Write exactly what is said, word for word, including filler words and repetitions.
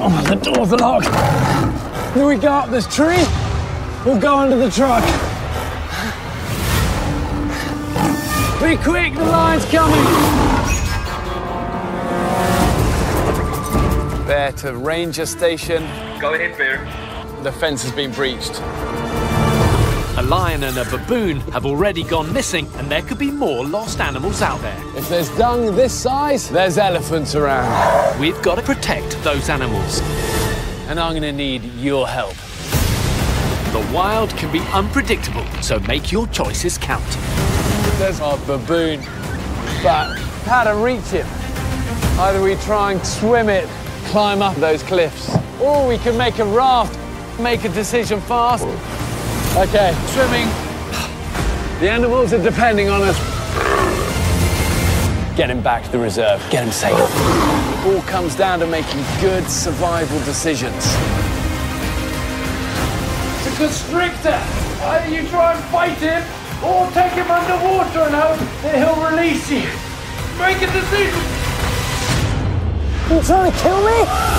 Oh, the door's locked. Do we go up this tree or go under the truck? Be quick, the lion's coming! Bear to ranger station. Go ahead, Bear. The fence has been breached. A lion and a baboon have already gone missing, and there could be more lost animals out there. If there's dung this size, there's elephants around. We've got to protect those animals. And I'm gonna need your help. The wild can be unpredictable, so make your choices count. There's our baboon, but how to reach him? Either we try and swim it, climb up those cliffs, or we can make a raft, make a decision fast. Okay, swimming. The animals are depending on us. Get him back to the reserve, get him safe. It all comes down to making good survival decisions. It's a constrictor. Either you try and fight him, or take him underwater and hope that he'll release you. Make a decision. You trying to kill me?